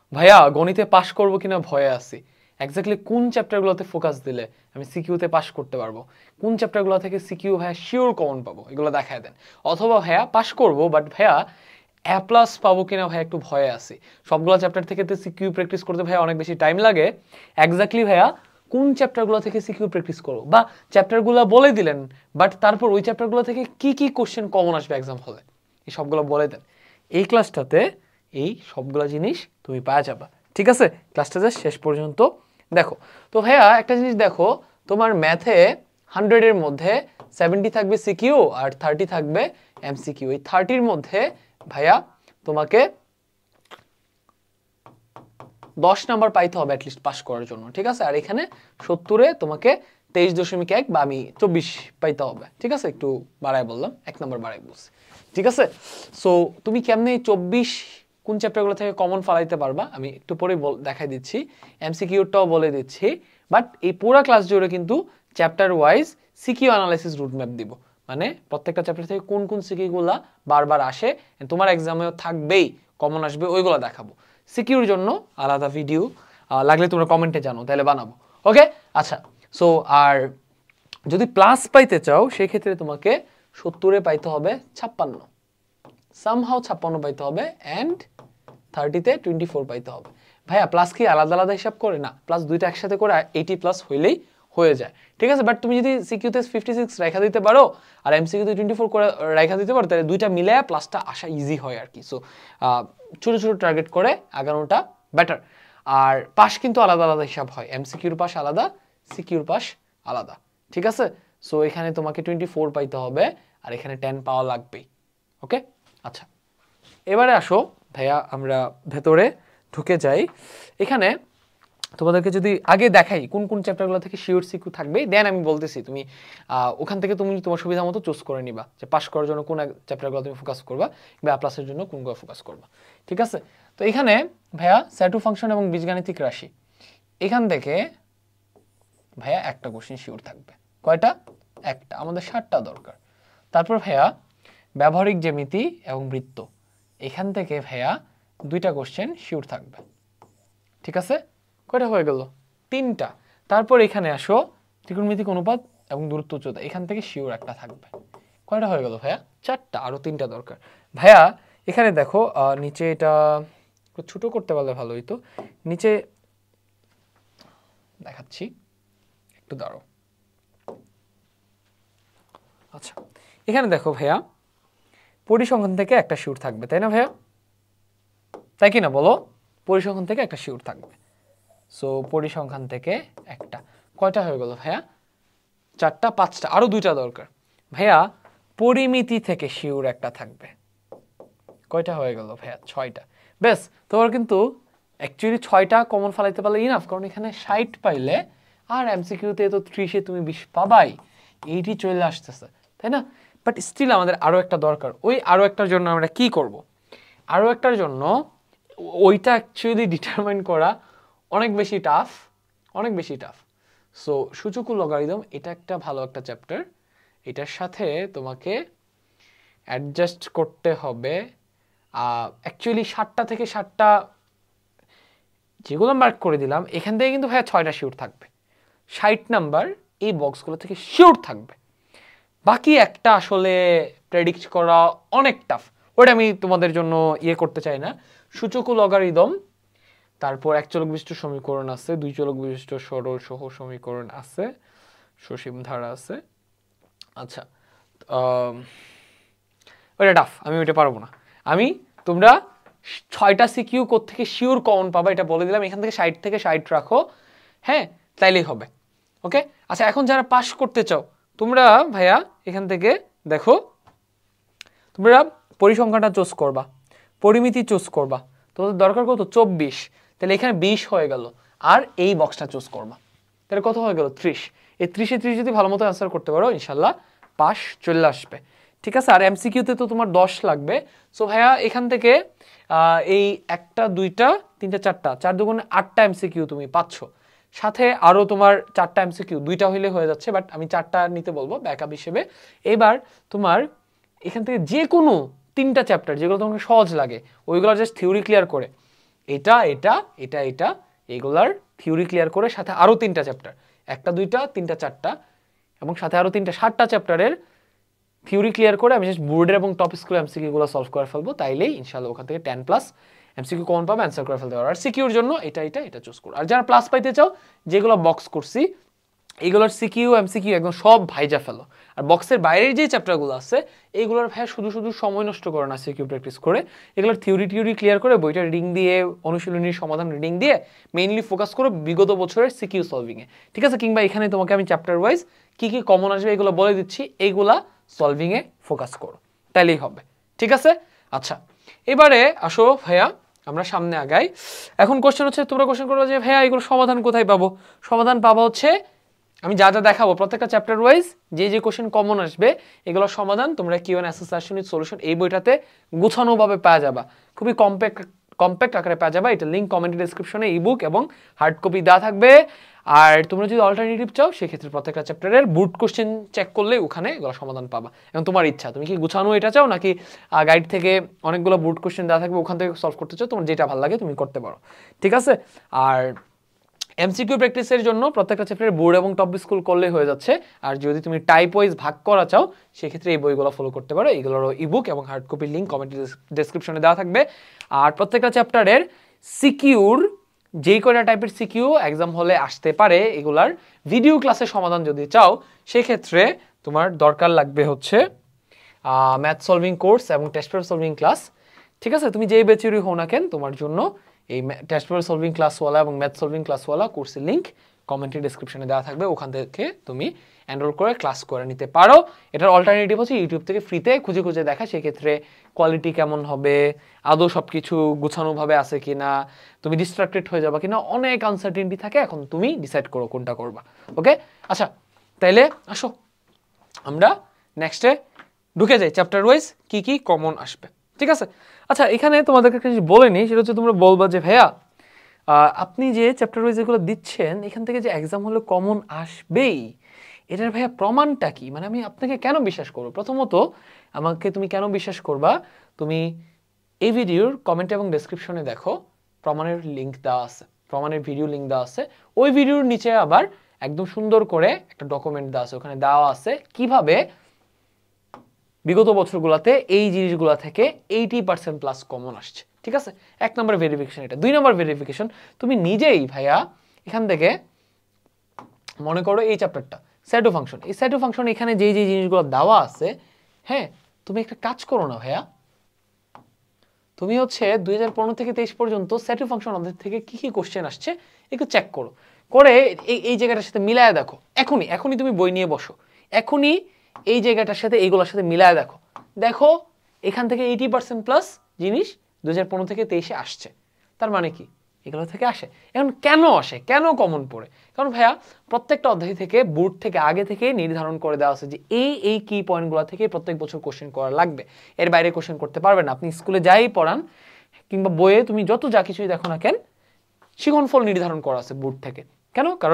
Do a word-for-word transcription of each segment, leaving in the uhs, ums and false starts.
ভাইয়া গণিতে পাশ করবো কিনা ভয়ে আছি, এক্স্যাক্টলি কোন চ্যাপ্টারগুলোতে ফোকাস দিলে আমি সিকিউতে পাশ করতে পারবো, কোন চ্যাপ্টারগুলো থেকে সিকিউ ভাইয়া শিওর কমন পাবো, এগুলো দেখায় দেন। অথবা ভাইয়া পাশ করবো বাট ভাইয়া এ প্লাস পাবো কিনা ভাইয়া একটু ভয়ে আছি। সবগুলো চ্যাপ্টার থেকে তো সিকিউ প্র্যাকটিস করতে ভাইয়া অনেক বেশি টাইম লাগে। এক্স্যাক্টলি ভাইয়া কোন চ্যাপ্টারগুলো থেকে সিকিউ প্র্যাকটিস করবো, বা চ্যাপ্টারগুলো বলে দিলেন বাট তারপর ওই চ্যাপ্টারগুলো থেকে কি কি কোশ্চেন কমন আসবে এক্সাম হলে, এই সবগুলো বলে দেন। এই ক্লাসটাতে এই সবগুলো জিনিস তুমি পাওয়া যাবা, ঠিক আছে? ক্লাসটা জাস্ট শেষ পর্যন্ত দেখো। তো ভাইয়া একটা জিনিস দেখো, তোমার ম্যাথে হান্ড্রেডের মধ্যে সেভেন্টি থাকবে সিকিউ আর থার্টি থাকবে এমসিকিউ। এই থার্টির মধ্যে ভাইয়া তোমাকে দশ নাম্বার পাইতে হবে অ্যাটলিস্ট পাস করার জন্য, ঠিক আছে? আর এখানে সত্তরে তোমাকে তেইশ দশমিক এক বা আমি চব্বিশ পাইতে হবে, ঠিক আছে? একটু বাড়ায় বললাম, এক নাম্বার বাড়ায় বলছি, ঠিক আছে? সো তুমি কেমনে চব্বিশ কোন চ্যাপ্টারগুলো থেকে কমন ফালাইতে পারবা আমি একটু পরে দেখাই দিচ্ছি, এমসিকিউটাও বলে দিচ্ছি। বাট এই পুরো ক্লাস জুড়ে কিন্তু chapter wise CQ analysis route map দিব, মানে প্রত্যেকটা চ্যাপ্টার থেকে কোন কোন সিকিউগুলা বারবার আসে, তোমার এক্সামেও থাকবেই, কমন আসবে, ওইগুলো দেখাবো। সিকিউর জন্য আলাদা ভিডিও লাগলে তোমরা কমেন্টে জানো, তাহলে বানাবো, ওকে? আচ্ছা, সো আর যদি প্লাস পাইতে চাও সেক্ষেত্রে তোমাকে সত্তরে পাইতে হবে ছাপ্পান্ন, সামহাও ছাপ্পান্ন পাইতে হবে, অ্যান্ড থার্টিতে টোয়েন্টি ফোর পাইতে হবে। ভাইয়া প্লাস কি আলাদা আলাদা হিসাব করে না, প্লাস দুইটা একসাথে করে এইটি প্লাস হইলেই হয়ে যায়, ঠিক আছে? বাট তুমি যদি সিকিউতে ফিফটি সিক্স রেখা দিতে পারো আর এমসিকিউতে টোয়েন্টি ফোর করে রেখা দিতে পারো, তাহলে দুইটা মিলে প্লাসটা আসা ইজি হয় আর কি। সো ছোটো ছোটো টার্গেট করে আগানোটা বেটার। আর পাস কিন্তু আলাদা আলাদা হিসাব হয়, এমসিকিউর পাস আলাদা, সিকিউর পাস আলাদা, ঠিক আছে? সো এখানে তোমাকে টোয়েন্টি ফোর পাইতে হবে আর এখানে টেন পাওয়া লাগবেই, ওকে? আচ্ছা, এবারে আসো ভাইয়া আমরা ভেতরে ঢুকে যাই। এখানে তোমাদেরকে যদি আগে দেখাই কোন কোন চ্যাপ্টারগুলো থেকে শিওর সিকিউ থাকবে, দেন আমি বলতেছি তুমি ওখান থেকে তুমি তোমার সুবিধা মতো চুজ করে নিবা যে পাস করার জন্য কোন চ্যাপ্টারগুলো তুমি ফোকাস করবা বা প্লাসের জন্য কোনগুলো ফোকাস করবা, ঠিক আছে? তো এখানে ভাইয়া স্যাটু ফাংশন এবং বীজগাণিতিক রাশি, এখান থেকে ভাইয়া একটা কোশ্চেন শিওর থাকবে। কয়টা? একটা, আমাদের ষাটটা দরকার। তারপর ভাইয়া ব্যবহারিক জ্যামিতি এবং বৃত্ত, এখান থেকে ভাইয়া দুইটা কোশ্চেন শিওর থাকবে, ঠিক আছে? কয়টা হয়ে গেল? তিনটা। তারপর এখানে আসো ত্রিকোণমিতিক অনুপাত এবং দূরত্ব উচ্চতা, এখান থেকে শিওর একটা থাকবে। কয়টা হয়ে গেল ভাইয়া? চারটা, আরো তিনটা দরকার। ভাইয়া এখানে দেখো নিচে এটা ছোট করতে পারলে ভালো হইতো, নিচে দেখাচ্ছি, একটু দাঁড়াও। আচ্ছা, এখানে দেখো ভাইয়া পরিসংখ্যান থেকে একটা শিওর থাকবে, তাই না ভাইয়া? তাই কি না বলো? পরিসংখ্যান থেকে একটা শিওর থাকবে। সো পরিসংখ্যান থেকে একটা, কয়টা হয়ে গেল ভাইয়া? চারটা, পাঁচটা, আরো দুইটা দরকার। ভাইয়া পরিমিতি থেকে শিওর একটা থাকবে, কয়টা হয়ে গেল ভাইয়া? ছয়টা। বেশ, তোমার কিন্তু অ্যাকচুয়ালি ছয়টা কমন ফালাইতে পারলে ইনাফ, কারণ এখানে ষাট পাইলে আর এমসিকিউতে তো ত্রিশে তুমি বিশ পাবাই, এইটি চলে আসতেছে, তাই না? বাট স্টিল আমাদের আরো একটা দরকার। ওই আরো একটার জন্য আমরা কি করব? আরো একটার জন্য ওইটা অ্যাকচুয়ালি ডিটারমাইন করা অনেক বেশি টাফ, অনেক বেশি টাফ। সো সূচকীয় লগারিদম, এটা একটা ভালো একটা চ্যাপ্টার, এটার সাথে তোমাকে অ্যাডজাস্ট করতে হবে। অ্যাকচুয়ালি ষাটটা থেকে ষাটটা যেগুলো মার্ক করে দিলাম এখান থেকে কিন্তু ভাইয়া ছয়টা শিওর থাকবে, ষাট নাম্বার এই বক্সগুলো থেকে শিওর থাকবে। বাকি একটা আসলে প্রেডিক্ট করা অনেক টাফ, ওটা আমি তোমাদের জন্য ইয়ে করতে চাই না। সূচকীয় লগারিদম, তারপর এক চলক বিশিষ্ট সমীকরণ আছে, দুই চলক বিশিষ্ট সরল সহ সমীকরণ আছে, সসীম ধারা আছে। আচ্ছা, ওইটা টাফ, আমি ওইটা পারবো না। আমি তোমরা ছয়টা সিকিউ কোত্থেকে শিওর কমন পাবা এটা বলে দিলাম, এখান থেকে ষাট থেকে ষাট রাখো, হ্যাঁ, তাইলেই হবে, ওকে? আচ্ছা, এখন যারা পাস করতে চাও তোমরা ভাইয়া এখান থেকে দেখো, তোমরা পরিসংখ্যানটা চুজ করবা, পরিমিতি চুজ করবা, তোমাদের দরকার কত? চব্বিশ, তাহলে এখানে বিশ হয়ে গেল, আর এই বক্সটা চুজ করবা, তাহলে কত হয়ে গেল? ত্রিশ। এই ত্রিশে ত্রিশ যদি ভালো মতো অ্যান্সার করতে পারো ইনশাল্লাহ পাস চলে আসবে, ঠিক আছে? আর এমসিকিউতে তো তোমার দশ লাগবে। সো ভাইয়া এখান থেকে এই একটা, দুইটা, তিনটা, চারটা, চার দুগুণে আটটা এমসিকিউ তুমি পাচ্ছ, সাথে আরও তোমার চারটা এমসিকিউ, দুইটা হইলে হয়ে যাচ্ছে, বাট আমি চারটা নিতে বলবো ব্যাকআপ হিসেবে। এবার তোমার এখান থেকে যে কোনো তিনটা চ্যাপ্টার যেগুলো তোমাকে সহজ লাগে ওইগুলো জাস্ট থিওরি ক্লিয়ার করে এটা এটা এটা এটা এগুলার থিওরি ক্লিয়ার করে সাথে আরো তিনটা চ্যাপ্টার, একটা দুইটা তিনটা চারটা এবং সাথে আরো তিনটা সাতটা চ্যাপ্টারের থিওরি ক্লিয়ার করে আমি জাস্ট বোর্ডের এবং টপ স্কুল এমসিকিউ গুলো সলভ করে ফেলবো, তাইলেই ইনশাআল্লাহ ওখান থেকে টেন প্লাস এমসিকিউ কমন পাবে, অ্যান্সার করে ফেলতে পারো। আর সিকিউর জন্য এটা এটা এটা চুজ করো। আর যারা প্লাস পাইতে চাও, যেগুলো বক্স করছি এইগুলোর সিকিউ এমসিকিউ একদম সব ভাইজা ফেলো। আর বক্সের বাইরের যে চ্যাপ্টারগুলো আছে এইগুলোর ভাই শুধু শুধু সময় নষ্ট করো না সিকিউ প্র্যাকটিস করে, এগুলোর থিওরি টিওরি ক্লিয়ার করে বইটা রিডিং দিয়ে অনুশীলনীর সমাধান রিডিং দিয়ে মেইনলি ফোকাস করো বিগত বছরের সিকিউ সলভিংয়ে, ঠিক আছে? কিংবা এখানে তোমাকে আমি চ্যাপ্টার ওয়াইজ কী কী কমন আসবে এগুলো বলে দিচ্ছি, এইগুলা সলভিংয়ে ফোকাস করো, তাইলেই হবে, ঠিক আছে? আচ্ছা, এবারে আসো ভাইয়া আমরা সামনে আগাই। এখন কোশ্চেন হচ্ছে, তোমরা কোশ্চেন করবে যে ভাইয়া এগুলো সমাধান কোথায় পাবো? সমাধান পাবো হচ্ছে আমি যা যা দেখাবো প্রত্যেকটা চ্যাপ্টার ওয়াইজ যে যে কোশ্চেন কমন আসবে এগুলোর সমাধান তোমরা Q and assessment with solution এই বইটাতে গুছানোভাবে পাওয়া যাবা, খুবই কম্প্যাক্ট কম্প্যাক্ট আকারে পাওয়া যাবে। এটা লিঙ্ক কমেন্ট ডেসক্রিপশনে ইবুক এবং হার্ড কপি দেওয়া থাকবে। আর তোমরা যদি অল্টারনেটিভ চাও সেক্ষেত্রে প্রত্যেকটা চ্যাপ্টারের বুট কোশ্চেন চেক করলে ওখানে এগুলো সমাধান পাবা। এবং তোমার ইচ্ছা, তুমি কি গুছানো এটা চাও নাকি গাইড থেকে অনেকগুলো বুট কোশ্চেন দেওয়া থাকবে ওখান থেকে সলভ করতে চাও, তোমার যেটা ভালো লাগে তুমি করতে পারো, ঠিক আছে? আর এমসিকিউ প্র্যাকটিসের জন্য প্রত্যেকটা চ্যাপ্টারে বোর্ড এবং টপ স্কুল করলেই হয়ে যাচ্ছে। আর যদি তুমি টাইপ ওয়াইজ ভাগ করা চাও সেক্ষেত্রে এই বইগুলো ফলো করতে পারো, এগুলোর ইবুক এবং হার্ড কপির লিঙ্ক কমেন্ট ডেসক্রিপশনে দেওয়া থাকবে। আর প্রত্যেকটা চ্যাপ্টারের সিকিউর যেই কয়টা টাইপের সিকিউ এক্সাম হলে আসতে পারে এগুলার ভিডিও ক্লাসের সমাধান যদি চাও সেক্ষেত্রে তোমার দরকার লাগবে হচ্ছে ম্যাথ সলভিং কোর্স এবং টেস্ট পেপার সলভিং ক্লাস, ঠিক আছে? তুমি যেই ব্যাচেরই হও না কেন তোমার জন্য এই টেস্ট পেপার সলভিং ক্লাসওয়ালা এবং ম্যাথ সলভিং ক্লাসওয়ালা কোর্সের লিঙ্ক কমেন্টের ডেসক্রিপশনে দেওয়া থাকবে, ওখান থেকে তুমি এনরোল করে ক্লাস করে নিতে পারো। এটার অল্টারনেটিভ হচ্ছে ইউটিউব থেকে ফ্রিতে খুঁজে খুঁজে দেখা, সেক্ষেত্রে কোয়ালিটি কেমন হবে, আদৌ সব কিছু গুছানোভাবে আছে কিনা, তুমি ডিস্ট্রাক্টেড হয়ে যাবা কিনা, অনেক আনসার্টেনটি থাকে, এখন তুমি ডিসাইড করো কোনটা করবা। ওকে, আচ্ছা তাইলে আসো আমরা নেক্সটে ঢুকে যাই চ্যাপ্টার ওয়াইজ কি কি কমন আসবে, ঠিক আছে? আচ্ছা, এখানে তোমাদেরকে একটা জিনিস বলে নিই, সেটা হচ্ছে তোমরা বলবা যে ভাইয়া আপনি যে চ্যাপ্টার ওয়াইজ এগুলো দিচ্ছেন এখান থেকে যে এক্সাম হলে কমন আসবেই, এটার ভাইয়া প্রমাণটা কি? মানে আমি আপনাকে কেন বিশ্বাস করবো? প্রথমত আমাকে তুমি কেন বিশ্বাস করবা, তুমি এই ভিডিওর কমেন্ট এবং ডেসক্রিপশনে দেখো প্রমাণের লিঙ্ক দেওয়া আছে, প্রমাণের ভিডিও লিঙ্ক দেওয়া আছে, ওই ভিডিওর নিচে আবার একদম সুন্দর করে একটা ডকুমেন্ট দেওয়া আছে, ওখানে দেওয়া আছে কিভাবে বিগত বছরগুলোতে এই জিনিসগুলো থেকে এইটি পার্সেন্ট প্লাস কমন আসছে, ঠিক আছে? এক নম্বর ভেরিফিকেশন এটা। দুই নম্বর ভেরিফিকেশন, তুমি নিজেই ভাইয়া এখান থেকে মনে করো এই চ্যাপ্টারটা স্যাডো ফাংশন, এই স্যাডো ফাংশন এখানে যেই যে জিনিসগুলো দেওয়া আছে, হ্যাঁ তুমি একটা কাজ করো না ভাইয়া, তুমি হচ্ছে দুই হাজার পনেরো থেকে তেইশ পর্যন্ত স্যাডো ফাংশন আমাদের থেকে কি কি কোশ্চেন আসছে একটু চেক করো, করে এই এই জায়গাটার সাথে মিলায় দেখো, এখনই এখনই তুমি বই নিয়ে বসো, এখনই এই জায়গাটার সাথে এইগুলোর সাথে মিলায় দেখো, দেখো এখান থেকে এইটি পার্সেন্ট প্লাস জিনিস দু হাজার পনেরো থেকে তেইশে আসছে, তার মানে কি এগুলো থেকে আসে। এখন কেন আসে, কেন কমন পড়ে? কারণ ভাইয়া প্রত্যেকটা অধ্যায় থেকে বোর্ড থেকে আগে থেকে নির্ধারণ করে দেওয়া আছে যে এই এই কি পয়েন্টগুলো থেকে প্রত্যেক বছর কোশ্চেন করা লাগবে, এর বাইরে কোশ্চেন করতে পারবে না। আপনি স্কুলে যাই পড়ান কিংবা বইয়ে তুমি যত যা কিছুই দেখো না কেন, শিক্ষণফল নির্ধারণ করা আছে বোর্ড থেকে। কেন? কারণ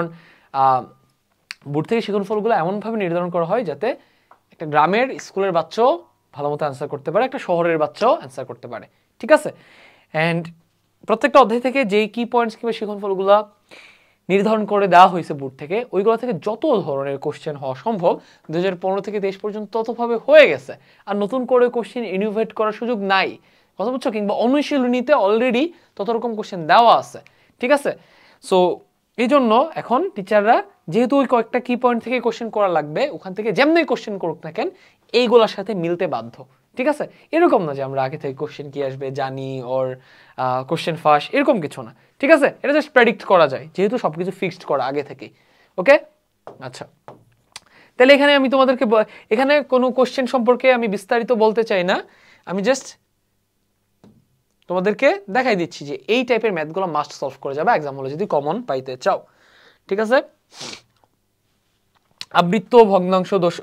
বোর্ড থেকে শিক্ষণফলগুলো এমনভাবে নির্ধারণ করা হয় যাতে একটা গ্রামের স্কুলের বাচ্চাও ভালো মতো অ্যান্সার করতে পারে, একটা শহরের বাচ্চাও অ্যান্সার করতে পারে, ঠিক আছে? অ্যান্ড প্রত্যেকটা অধ্যায় থেকে যেই কি পয়েন্টস কিংবা শিক্ষণফলগুলো নির্ধারণ করে দেওয়া হয়েছে বোর্ড থেকে, ওইগুলো থেকে যত ধরনের কোশ্চেন হওয়া সম্ভব দু হাজার পনেরো থেকে তেইশ পর্যন্ত ততভাবে হয়ে গেছে, আর নতুন করে কোশ্চেন ইনোভেট করার সুযোগ নাই, কথা বুঝছো? কিংবা অনুশীলনীতে অলরেডি তত রকম কোশ্চেন দেওয়া আছে, ঠিক আছে? সো এই জন্য এখন টিচাররা যেহেতু ওই কয়েকটা কি পয়েন্ট থেকে কোশ্চেন করা লাগবে, ওখান থেকে যেমনি কোশ্চেন করুক না কেন এইগুলোর সাথে মিলতে বাধ্য, ঠিক আছে? এরকম না যে আমরা আগে থেকে কোশ্চেন কি আসবে জানি ওর কোশ্চেন ফাঁস, এরকম কিছু না, ঠিক আছে? এটা জাস্ট প্রেডিক্ট করা যায় যেহেতু সবকিছু ফিক্সড করা আগে থেকেই। ওকে, আচ্ছা তাহলে এখানে আমি তোমাদেরকে এখানে কোনো কোশ্চেন সম্পর্কে আমি বিস্তারিত বলতে চাই না, আমি জাস্ট তোমাদেরকে দেখাই দিচ্ছি যে এই টাইপের ম্যাথগুলো মাস্ট সলভ করে যাবে এক্সাম হলে যদি কমন পাইতে চাও, ঠিক আছে? আবৃত্ত ভগ্নাংশ দশ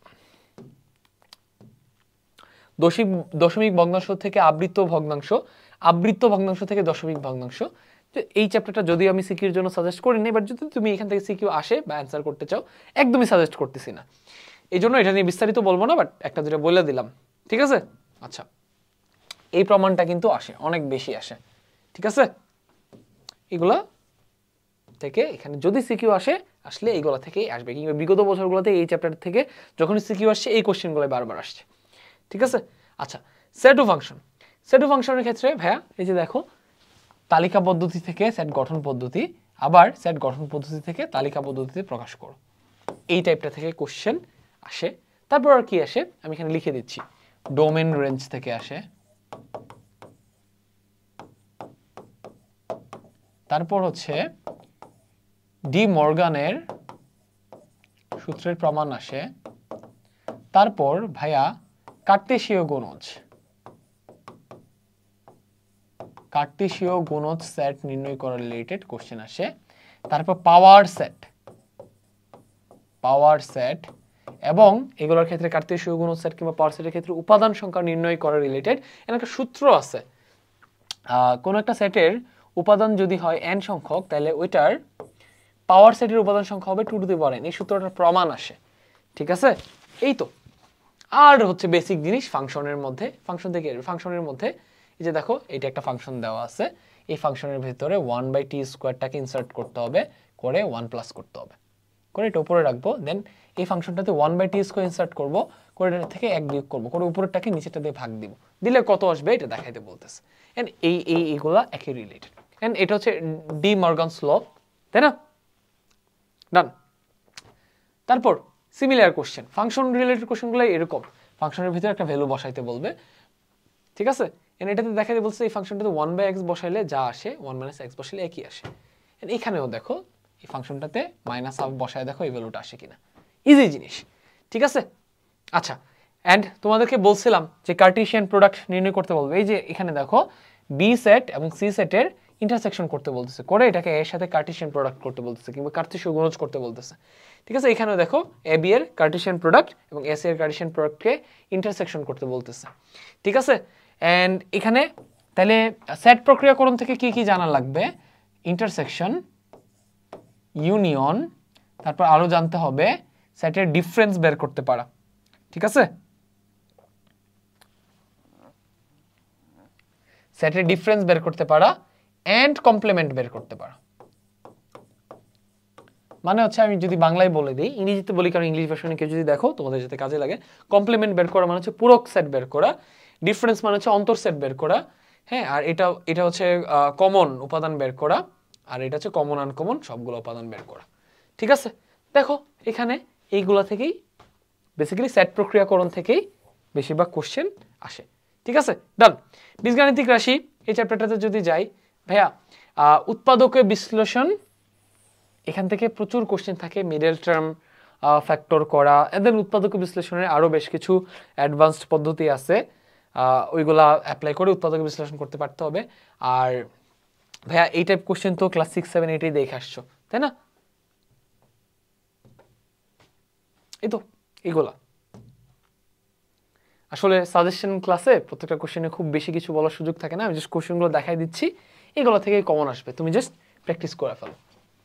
দশমিক দশমিক ভগ্নাংশ থেকে আবৃত্ত ভগ্নাংশ, আবৃত্ত ভগ্নাংশ থেকে দশমিক ভগ্নাংশ, এই চ্যাপ্টারটা যদি আমি সিকিউর জন্য সাজেস্ট করি না, এবার যদি তুমি এখান থেকে সিকিউ আসে বা অ্যান্সার করতে চাও একদমই সাজেস্ট করতেছি না, এই জন্য এটা নিয়ে বিস্তারিত বলবো না, বাট একটা দুটো বলে দিলাম, ঠিক আছে? আচ্ছা, এই প্রমাণটা কিন্তু আসে, অনেক বেশি আসে, ঠিক আছে? এগুলা থেকে এখানে যদি সিকিউ আসে আসলে এইগুলা থেকেই আসবে, কিংবা বিগত বছরগুলোতে এই চ্যাপ্টার থেকে যখন সিকিউ আসছে এই কোশ্চেনগুলো বারবার আসছে, ঠিক আছে। আচ্ছা, সেট ও ফাংশন। সেট ও ফাংশনের ক্ষেত্রে ভাইয়া এই যে দেখো তালিকা পদ্ধতি থেকে সেট গঠন পদ্ধতি, আবার সেট গঠন পদ্ধতি থেকে তালিকা পদ্ধতিতে প্রকাশ করো, এই টাইপটা থেকে কোশ্চেন আসে। তারপর আর কি আসে আমি এখানে লিখে দিচ্ছি, ডোমেন রেঞ্জ থেকে আসে, তারপর হচ্ছে ডি মর্গানের সূত্রের প্রমাণ আসে, তারপর ভাইয়া কার্টেসীয় গুণজ, কার্টেসীয় গুণজ সেট নির্ণয় করা রিলেটেড কোশ্চেন আসে, তারপর পাওয়ার সেট, পাওয়ার সেট, এবং এগুলোর ক্ষেত্রে কার্টেসীয় গুণজ সেট কিংবা পাওয়ার সেটের ক্ষেত্রে উপাদান সংখ্যা নির্ণয় করা রিলেটেড এর একটা সূত্র আছে। কোন একটা সেটের উপাদান যদি হয় n সংখ্যক, তাহলে ওইটার পাওয়ার সেটের উপাদান সংখ্যা হবে two to the power n, এই সূত্রটার প্রমাণ আসে, ঠিক আছে। এই তো। আর হচ্ছে বেসিক জিনিস ফাংশনের মধ্যে, ফাংশন থেকে ফাংশনের মধ্যে এই যে দেখো এটা একটা ফাংশন দেওয়া আছে, এই ফাংশনের ভিতরে ওয়ান বাই টি স্কোয়ারটাকে ইনসার্ট করতে হবে, করে ওয়ান প্লাস করতে হবে, করে এটা উপরে রাখবো, দেন এই ফাংশনটাতে one by T square insert করবো, করে এটা থেকে এক বিয়োগ করবো, করে উপরেরটাকে নিচেরটা দিয়ে ভাগ দিব, দিলে কত আসবে এটা দেখাইতে বলতেছে। এন্ড এই এই এগুলা একই রিলেটেড, এন্ড এটা হচ্ছে ডি মর্গানস ল, তাই না? ডান। তারপর সিমিলার কোশ্চেন, ফাংশন রিলেটেড কোশ্চেনগুলো এরকম, ফাংশনের ভিতরে একটা ভ্যালু বসাইতে বলবে, ঠিক আছে। এন্ড এটাতে দেখাইতে বলছে এই ফাংশনটাতে ওয়ান বাই এক্স বসাইলে যা আসে ওয়ান মাইনাস এক্স বসাইলে একই আসে। এন্ড এখানেও দেখো এই ফাংশনটাতে মাইনাস হাফ বসায় দেখো এই ভ্যালুটা আসে কিনা, ইজি জিনিস, ঠিক আছে। আচ্ছা, এন্ড তোমাদেরকে বলছিলাম যে কার্টেসিয়ান প্রোডাক্ট নির্ণয় করতে বলবে, এই যে এখানে দেখো বি সেট এবং সি সেটের ইন্টারসেকশন করতে বলতেছে, করে এটাকে এর সাথে কার্টেসিয়ান প্রোডাক্ট করতে বলতেছে কিংবা কার্টেসীয় গুণজ করতে বলতেছে, ঠিক আছে। এখানেও দেখো এ বি এর কার্টেসিয়ান প্রোডাক্ট এবং এস এর কার্টেসিয়ান প্রোডাক্টকে ইন্টারসেকশন করতে বলতেছে, ঠিক আছে। এন্ড এখানে তাহলে সেট প্রক্রিয়াকরণ থেকে কি কি জানা লাগবে, ইন্টারসেকশন, ইউনিয়ন, তারপর আরো জানতে হবে সেটের ডিফারেন্স বের করতে পারা, ঠিক আছে। সেটের ডিফারেন্স বের করতে পারা এন্ড কমপ্লিমেন্ট বের করতে পারা, মানে হচ্ছে আমি যদি বাংলায় বলে দিই, ইংরেজিতে বলি কারণ ইংলিশ ভার্সনে কেউ যদি দেখো তোমাদের যাতে কাজে লাগে। কমপ্লিমেন্ট বের করা মানে হচ্ছে পূরক সেট বের করা, ডিফারেন্স মানে হচ্ছে অন্তর সেট বের করা, হ্যাঁ। আর এটা এটা হচ্ছে কমন উপাদান বের করা, আর এটা হচ্ছে কমন আনকমন সবগুলো উপাদান বের করা, ঠিক আছে। দেখো এখানে এইগুলা থেকেই বেসিক্যালি সেট প্রক্রিয়াকরণ থেকেই বেশিরভাগ কোশ্চেন আসে, ঠিক আছে। ডান। বীজগাণিতিক রাশি এই চ্যাপ্টারটাতে যদি যাই ভাইয়া, উৎপাদকের বিশ্লেষণ, এখান থেকে প্রচুর কোশ্চেন থাকে, মিডল টার্ম ফ্যাক্টর করা, এদের উৎপাদক বিশ্লেষণের আরো বেশ কিছু অ্যাডভান্সড পদ্ধতি আছে, ওইগুলা অ্যাপ্লাই করে উৎপাদক বিশ্লেষণ করতে পারতে হবে। আর ভাইয়া এই টাইপ কোশ্চেন তো ক্লাস সিক্স সেভেন এইটেই দেখে আসছো, তাই না? এই তো এইগুলা আসলে সাজেশন ক্লাসে প্রত্যেকটা কোশ্চেনে খুব বেশি কিছু বলার সুযোগ থাকে না, আমি জাস্ট কোশ্চেনগুলো দেখাই দিচ্ছি, এগুলো থেকে কমন আসবে, তুমি জাস্ট প্র্যাকটিস করে ফেলো।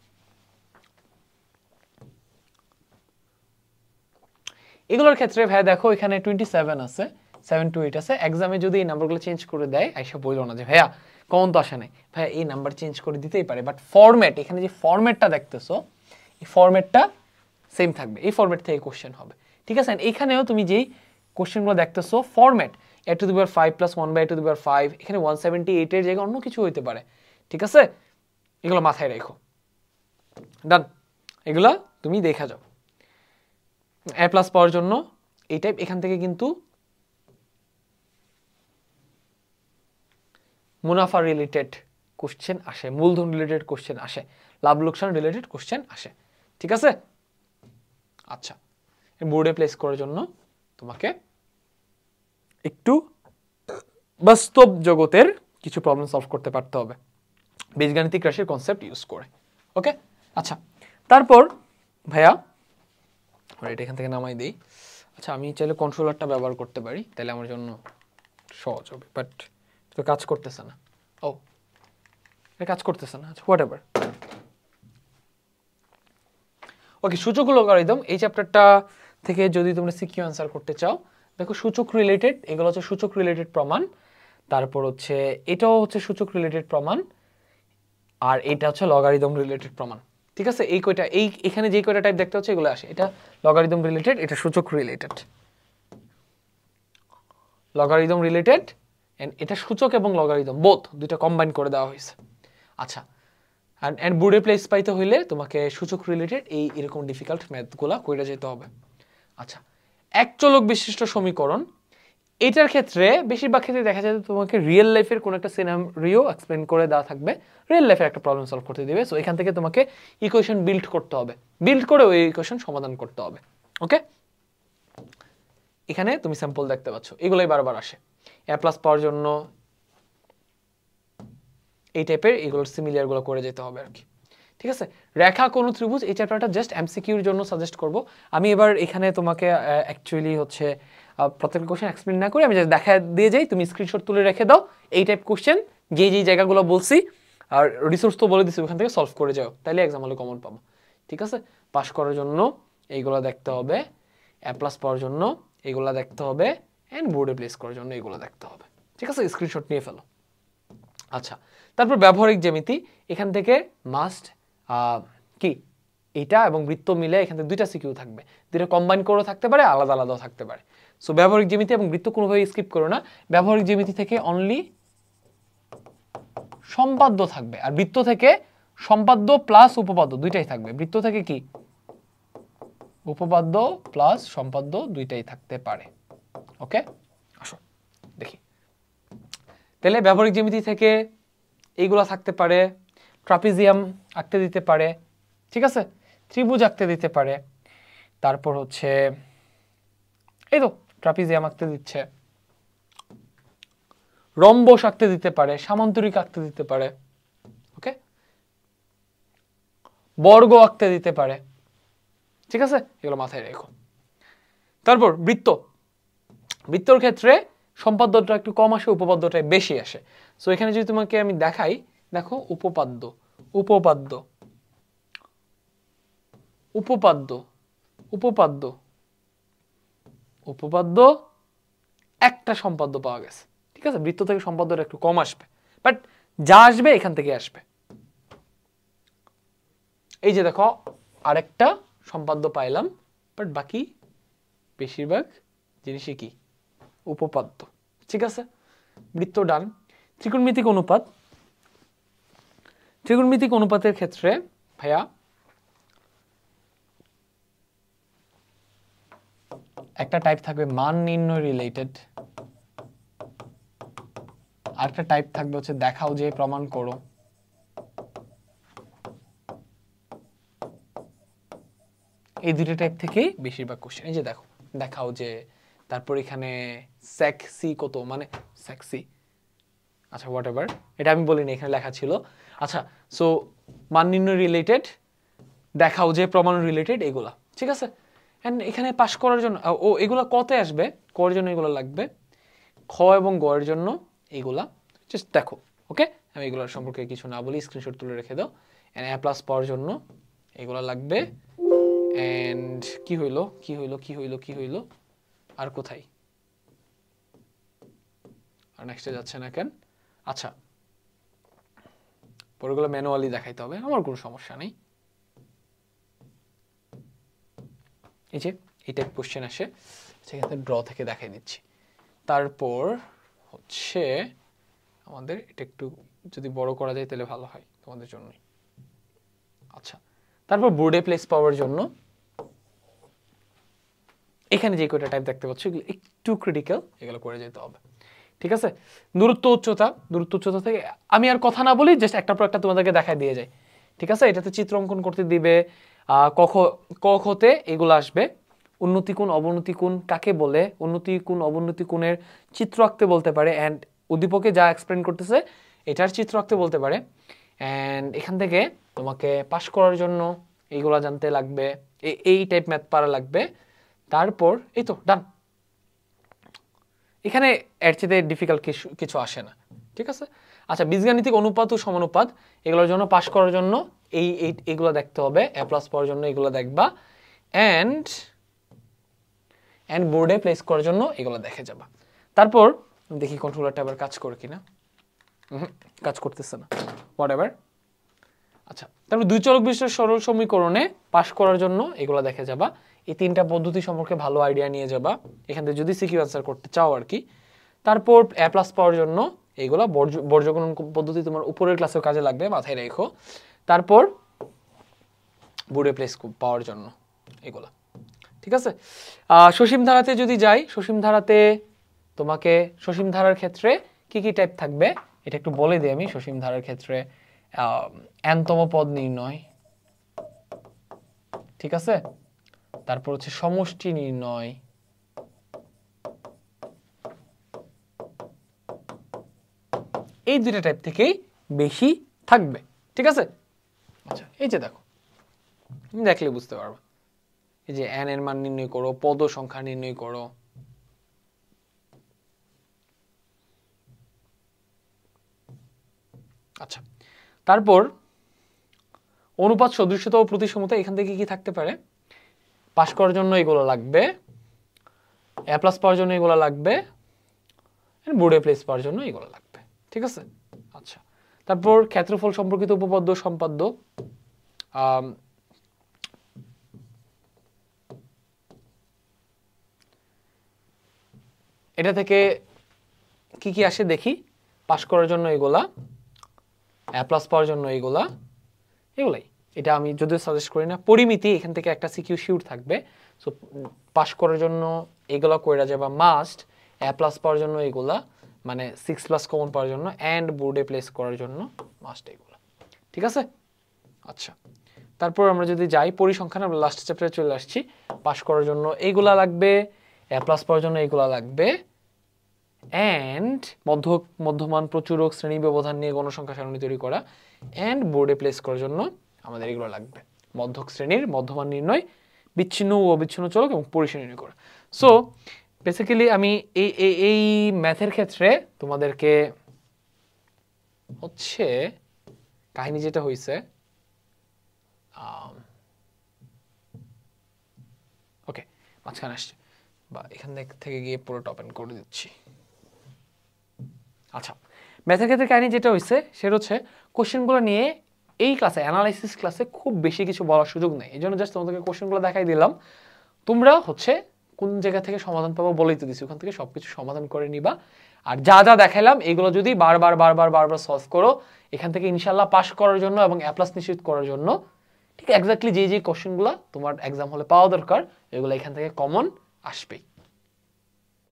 এগুলোর ক্ষেত্রে ভাইয়া দেখো এখানে টোয়েন্টি সেভেন আছে, সেভেন টু এইট আছে, এক্সামে যদি এই নাম্বারগুলো চেঞ্জ করে দেয় আইসা বললো না যে ভাইয়া কমন তো আসে নাই, ভাইয়া এই নাম্বার চেঞ্জ করে দিতেই পারে, বাট ফরম্যাট এখানে যে ফরম্যাটটা দেখতেছো এই ফরম্যাটটা সেম থাকবে, এই ফরম্যাট থেকে কোশ্চেন হবে, ঠিক আছে। এখানেও তুমি যেই কোশ্চেনগুলো দেখতেছো format a to the power five plus one by a to the power five, এখানে ওয়ান সেভেন্টি এইট এর জায়গায় অন্য কিছু হইতে পারে, ঠিক আছে। এগুলো মাথায় রেখো, ডান। এগুলা তুমি দেখা যাও এ প্লাস পাওয়ার জন্য এই টাইপ এখান থেকে কিন্তু মুনাফা রিলেটেড কোশ্চেন আসে, মূলধন রিলেটেড কোশ্চেন আসে, লাভ লোকসান রিলেটেড কোশ্চেন আসে, ঠিক আছে। আচ্ছা, বোর্ডে প্লেস করার জন্য তোমাকে একটু বাস্তব জগতের কিছু প্রবলেম সলভ করতে পারতে হবে বীজগাণিতিক রাশির কনসেপ্ট ইউজ করে, ওকে। আচ্ছা, তারপর ভাইয়া এটা এখান থেকে নামাই দিই। আচ্ছা, আমি চাইলে কন্ট্রোলারটা ব্যবহার করতে পারি, তাহলে আমার জন্য সহজ হবে, বাট তো কাজ করতেছে না। ও এটা কাজ করতেছে না, আচ্ছা হোয়াট এভার। ওকে, সূচক লগারিদম এই চ্যাপ্টারটা থেকে যদি তোমরা সিকিউ অ্যান্সার করতে চাও, দেখো সূচক রিলেটেড, এগুলো হচ্ছে সূচক রিলেটেড প্রমাণ, তারপর হচ্ছে এটাও হচ্ছে সূচক রিলেটেড প্রমাণ, আর এটা হচ্ছে লগারিদম রিলেটেড প্রমাণ, ঠিক আছে? এই কয়টা, এই এখানে যে কয়টা টাইপ দেখতে হচ্ছে এগুলো আসে, এটা লগারিদম রিলেটেড, এটা সূচক রিলেটেড, লগারিদম রিলেটেড এন্ড এটা সূচক এবং লগারিদম বোথ দুইটা কম্বাইন করে দেওয়া হয়েছে। আচ্ছা, এন্ড এন্ড বুড়ে প্লেস পাইতে হইলে তোমাকে সূচক রিলেটেড এই এরকম ডিফিকাল্ট ম্যাথগুলা কইরা যেতে হবে। আচ্ছা, এক চলক বিশিষ্ট সমীকরণ, এটার ক্ষেত্রে বেশিরভাগ ক্ষেত্রে দেখা যায় তোমাকে রিয়েল লাইফের কোন একটা সিনারিও এক্সপ্লেন করে দেওয়া থাকবে, রিয়েল লাইফের একটা প্রবলেম সলভ করতে দিবে। সো এখান থেকে তোমাকে ইকুয়েশন বিল্ড করতে হবে, বিল্ড করে ওই ইকুয়েশন সমাধান করতে হবে। ওকে, এখানে তুমি স্যাম্পল দেখতে পাচ্ছ, এগুলোই বারবার আসে। এ প্লাস পাওয়ার জন্য এই টাইপের এগুলোর সিমিলার গুলো করে যেতে হবে আর কি, ঠিক আছে? রেখা কোন ত্রিভুজ, এই চ্যাপ্টারটা জাস্ট এমসিকিউর জন্য সাজেস্ট করব আমি। এবার এখানে তোমাকে অ্যাকচুয়ালি হচ্ছে প্রত্যেকটা কোশ্চেন এক্সপ্লেন না করে আমি জাস্ট দেখা দিয়ে যাই, তুমি স্ক্রিনশট তুলে রেখে দাও এই টাইপ কোশ্চেন, যে যেই জায়গাগুলো বলছি আর রিসোর্স তো বলে দিচ্ছি, ওখান থেকে সলভ করে যাও, তাইলে এক্সাম হলে কমন পাবো, ঠিক আছে? পাস করার জন্য এইগুলো দেখতে হবে, এ প্লাস পাওয়ার জন্য এইগুলো দেখতে হবে, এন্ড বোর্ডে প্লেস করার জন্য এইগুলো দেখতে হবে, ঠিক আছে? স্ক্রিনশট নিয়ে ফেলো। আচ্ছা, তারপর ব্যবহারিক জ্যামিতি, এখান থেকে মাস্ট কি এটা এবং বৃত্ত মিলে এখান থেকে দুইটা সিকিউ থাকবে, দুইটা কম্বাইন করে থাকতে পারে, আলাদা আলাদাও থাকতে পারে। সো ব্যবহারিক জ্যামিতি এবং বৃত্ত কোনোভাবে স্কিপ করো না, ব্যবহারিক জ্যামিতি থেকে অনলি সম্পাদ্য থাকবে, আর বৃত্ত থেকে সম্পাদ্য প্লাস উপপাদ্য দুইটাই থাকবে। বৃত্ত থেকে কি উপপাদ্য প্লাস সম্পাদ্য দুইটাই থাকতে পারে। ওকে, আসো দেখি তাহলে ব্যবহারিক জ্যামিতি থেকে এইগুলা থাকতে পারে, ট্রাপিজিয়াম আঁকতে দিতে পারে, ঠিক আছে? ত্রিভুজ আঁকতে দিতে পারে, তারপর হচ্ছে এই তো ট্রাপিজিয়াম আঁকতে দিচ্ছে, রম্বস আঁকতে দিতে পারে, সামান্তরিক আঁকতে দিতে পারে, ওকে, বর্গ আঁকতে দিতে পারে, ঠিক আছে? এগুলো মাথায় রেখো। তারপর বৃত্ত, বৃত্তর ক্ষেত্রে সম্পাদ্যটা একটু কম আসে, উপপাদ্যটা বেশি আসে। সো এখানে যদি তোমাকে আমি দেখাই, দেখো উপপাদ্য উপপাদ্য উপপাদ্য উপপাদ্য উপপাদ্য একটা সম্পাদ্য পাওয়া গেছে, ঠিক আছে? বৃত্ত থেকে সম্পাদ্যটা একটু কম আসবে, বাট যা আসবে এখান থেকে আসবে। এই যে দেখো আরেকটা সম্পাদ্য পাইলাম, বাট বাকি বেশিরভাগ জিনিসই কি উপপাদ্য, ঠিক আছে? বৃত্ত ডান। ত্রিকোণমিতিক অনুপাত, ত্রিকোণমিতিক অনুপাতের ক্ষেত্রে ভাইয়া একটা টাইপ থাকবে মান নির্ণয় রিলেটেড, আরেকটা টাইপ থাকবে হচ্ছে দেখাও যে প্রমাণ করো, এই দুটো টাইপ থেকেই বেশিরভাগ কোশ্চেন। এই যে দেখো দেখাও যে, তারপর এখানে সেক্সি কত, মানে সেক্সি, আচ্ছা হোয়াট এভার, এটা আমি বলিনি, এখানে লেখা ছিল। আচ্ছা, সো মান নির্ণয় রিলেটেড, দেখাও যে প্রমাণ রিলেটেড, এগুলা, ঠিক আছে? এন্ড এখানে পাস করার জন্য ও এগুলা কতে আসবে, করার জন্য এগুলো লাগবে, খ এবং গ এর জন্য এইগুলা জাস্ট দেখো। ওকে, আমি এগুলোর সম্পর্কে কিছু না বলি, স্ক্রিনশট তুলে রেখে দাও। এন্ড এ প্লাস পাওয়ার জন্য এগুলা লাগবে। এন্ড কি হইলো কি হইলো কি হইলো কি হইলো আর কোথায়, আর নেক্সটে যাচ্ছে না কেন? আচ্ছা, পরেগুলো ম্যানুয়ালি দেখাইতে হবে, আমার কোনো সমস্যা নেই। এই যে এই টাইপ কোশ্চেন আসে, সেখানে ড্র থেকে দেখাই দিচ্ছি। তারপর হচ্ছে আমাদের এটা একটু যদি বড় করা যায় তাহলে ভালো হয় তোমাদের জন্যই। আচ্ছা, তারপর বোর্ডে প্লেস পাওয়ার জন্য এখানে যে কয়টা টাইপ দেখতে পাচ্ছ এগুলো একটু ক্রিটিক্যাল, এগুলো করে যেতে হবে, ঠিক আছে? দূরত্ব উচ্চতা, দূরত্ব উচ্চতা থেকে আমি আর কথা না বলি, জাস্ট একটা পর একটা তোমাদেরকে দেখাই দিয়ে যায়, ঠিক আছে? এটাতে চিত্র অঙ্কন করতে দিবে, কখ কখতে এগুলো আসবে। উন্নতি কোণ অবনতি কোণ কাকে বলে, উন্নতি কোণ অবনতি কোণের চিত্র আঁকতে বলতে পারে, অ্যান্ড উদ্দীপকে যা এক্সপ্লেন করতেছে এটার চিত্র আঁকতে বলতে পারে। অ্যান্ড এখান থেকে তোমাকে পাস করার জন্য এইগুলা জানতে লাগবে, এই টাইপ ম্যাথ পারা লাগবে। তারপর এই তো ডান, এখানে এর চেয়ে ডিফিকাল্ট কিছু কিছু আসে না, ঠিক আছে? আচ্ছা, বীজগাণিতিক অনুপাত ও সমানুপাত, এগুলোর জন্য পাস করার জন্য এই এইগুলো দেখতে হবে, এ প্লাস পাওয়ার জন্য এগুলো দেখবা, অ্যান্ড অ্যান্ড বোর্ডে প্লেস করার জন্য এগুলো দেখে যাবা। তারপর দেখি কন্ট্রোলারটা আবার কাজ করে কিনা, কাজ করতেছে না, হোয়াট এভার। আচ্ছা, তারপর দুই চলক বিশিষ্ট সরল সমীকরণে পাশ করার জন্য এগুলো দেখে যাবা। এই তিনটা পদ্ধতি সম্পর্কে ভালো আইডিয়া নিয়ে যাবা এখান থেকে যদি সিকিউ অ্যান্সার করতে চাও আর কি। তারপর এ প্লাস পাওয়ার জন্য এইগুলা বর্জ্যকরণ পদ্ধতি তোমার উপরের ক্লাসেও কাজে লাগবে, মাথায় রেখো। তারপর বুড়ে প্লেস পাওয়ার জন্য এগুলা, ঠিক আছে। সসীম ধারাতে যদি যাই, সসীম ধারাতে তোমাকে সসীম ধারার ক্ষেত্রে কি কি টাইপ থাকবে এটা একটু বলে দিই আমি। সসীম ধারার ক্ষেত্রে এনতম পদ নির্ণয়, ঠিক আছে। তারপর হচ্ছে সমষ্টি নির্ণয়, এই দুইটা টাইপ থেকেই বেশি থাকবে, ঠিক আছে। আচ্ছা, এই যে দেখো, দেখলে বুঝতে পারবা। এই যে এন এর মান নির্ণয় করো, পদ সংখ্যা নির্ণয় করো। আচ্ছা, তারপর অনুপাত, সদৃশতা ও প্রতিসমতা, এখান থেকে কি থাকতে পারে? পাস করার জন্য এগুলো লাগবে, এ প্লাস পাওয়ার জন্য এগুলো লাগবে, বোর্ডে প্লেস পাওয়ার জন্য এগুলো লাগবে, ঠিক আছে। আচ্ছা, তারপর ক্ষেত্রফল সম্পর্কিত উপপাদ্য, সম্পাদ্য, এটা থেকে কি কি আসে দেখি। পাস করার জন্য এগুলা, এ প্লাস পাওয়ার জন্য এগুলা, এগুলাই। এটা আমি যদিও সাজেস্ট করি না। পরিমিতি, এখান থেকে একটা সিকিউ শিওর থাকবে। সো পাস করার জন্য এগুলা কইরা যাবা মাস্ট, এ প্লাস পাওয়ার জন্য এগুলা, মানে সিক্স প্লাস কমন পাওয়ার জন্য, অ্যান্ড বোর্ডে প্লেস করার জন্য মাস্ট এগুলা, ঠিক আছে। আচ্ছা, তারপর আমরা যদি যাই পরিসংখ্যান, আমরা লাস্ট চ্যাপ্টারে চলে আসছি। পাস করার জন্য এইগুলা লাগবে, এ প্লাস পাওয়ার জন্য এইগুলা লাগবে, অ্যান্ড মধ্য মধ্যমান প্রচুরক শ্রেণী ব্যবধান নিয়ে গণসংখ্যা সারণী তৈরি করা, অ্যান্ড বোর্ডে প্লেস করার জন্য আমাদের এগুলো লাগবে। মধ্যক শ্রেণীর মধ্যমান নির্ণয়, বিচ্ছিন্ন ও অবিচ্ছিন্ন চলক এবং পরিসীমা নির্ণয় করা। সো বেসিক্যালি আমি এই এই ম্যাথের ক্ষেত্রে তোমাদেরকে হচ্ছে কাহিনী যেটা হয়েছে, ওকে মাঝখানে আসছে বা এখান থেকে গিয়ে পুরো টপ এন্ড করে দিচ্ছি। আচ্ছা, ম্যাথের ক্ষেত্রে কাহিনী যেটা হয়েছে সেটা হচ্ছে কোশ্চেনগুলো নিয়ে এই ক্লাসে, অ্যানালাইসিস ক্লাসে খুব বেশি কিছু বলার সুযোগ নেই। এই জন্য জাস্ট তোমাদেরকে কোশ্চেনগুলো দেখাই দিলাম। তোমরা হচ্ছে কোন জায়গা থেকে সমাধান পাবো বলেই তো দিচ্ছি, ওখান থেকে সবকিছু সমাধান করে নিবা। আর যা যা দেখাইলাম এগুলো যদি বারবার বারবার বারবার সলভ করো, এখান থেকে ইনশাল্লাহ পাস করার জন্য এবং এ প্লাস নিশ্চিত করার জন্য ঠিক এক্স্যাক্টলি যে যে কোশ্চেনগুলো তোমার এক্সাম হলে পাওয়া দরকার, এগুলো এখান থেকে কমন আসবেই।